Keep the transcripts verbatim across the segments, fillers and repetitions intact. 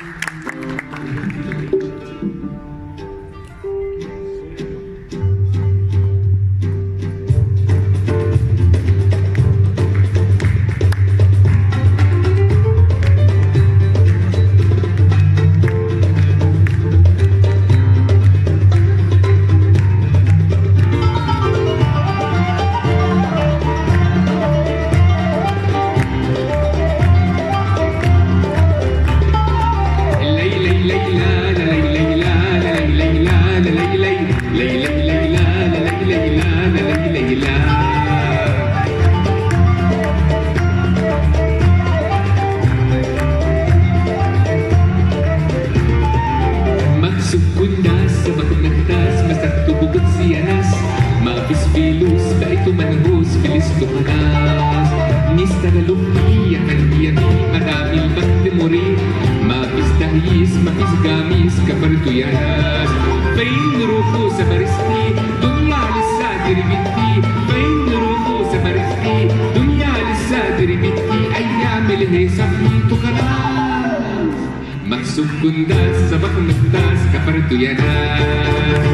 Masuk kundas, sabak mentas, kapartu ya nas.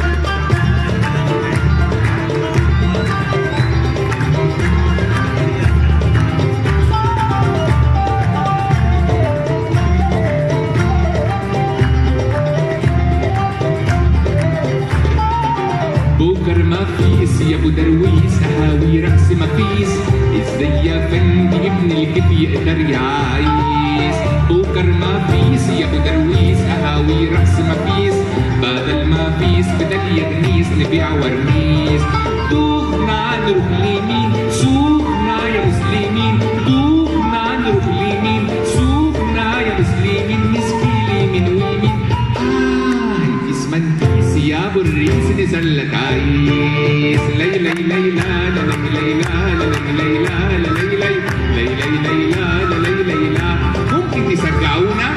بكر ما فيس يا ابو درويس، اهاوي رقص ما فيس، ازاي يا فندي ابن الكيف يقدر يعيش. بكر ما فيس يا ابو درويس، اهاوي رقص ما فيس، بدل ما فيس بدل يا غنيس نبيع ورميس. دوخنا نروح ليمين، سوقنا يا مسلمين، دوخنا نروح ليمين، سوقنا يا مسلمين، نسكي ليمين ويمين. آه انتيس منتيس يا ابو الريس نزلت عايز. ليلى ليلى لا ليلى لا ليلى لا ليلى ليلى ليلى ليلى. ممكن تشجعونا؟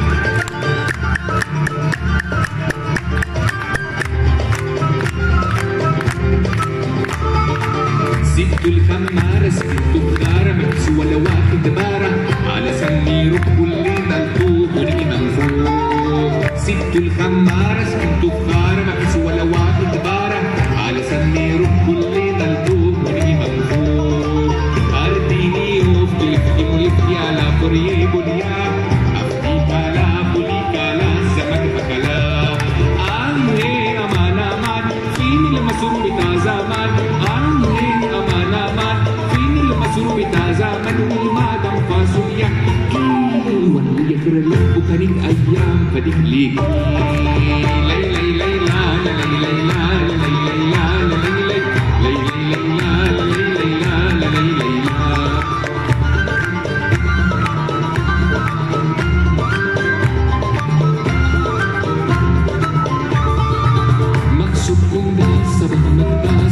سبتوا الخمارة سبتوا الخارة، مفيش ولا واحد بارة، علشان نروح كلنا لفوق ونيجي من فوق. سبتوا الخمارة سبتوا الخارة، مفيش ولا واحد بارة، علشان نروح كلنا لفوق ونيجي من فوق. أرضيني وفي لفي ملفي على فريه بوليا، أفتيك على بوليك على سمك بكلا. آه أمان أمان فين المسرور بتاع زمان، آه أمان أمان فين المسرور بتاع زمان، والمادام فاصوليا وانا يخرى لك بكريك أيام فديك ليك. ليلى ليلى ليلى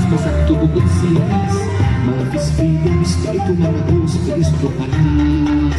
Masakto bukod sinas, mabis freedom, straight to mga boss, Cristo ka na.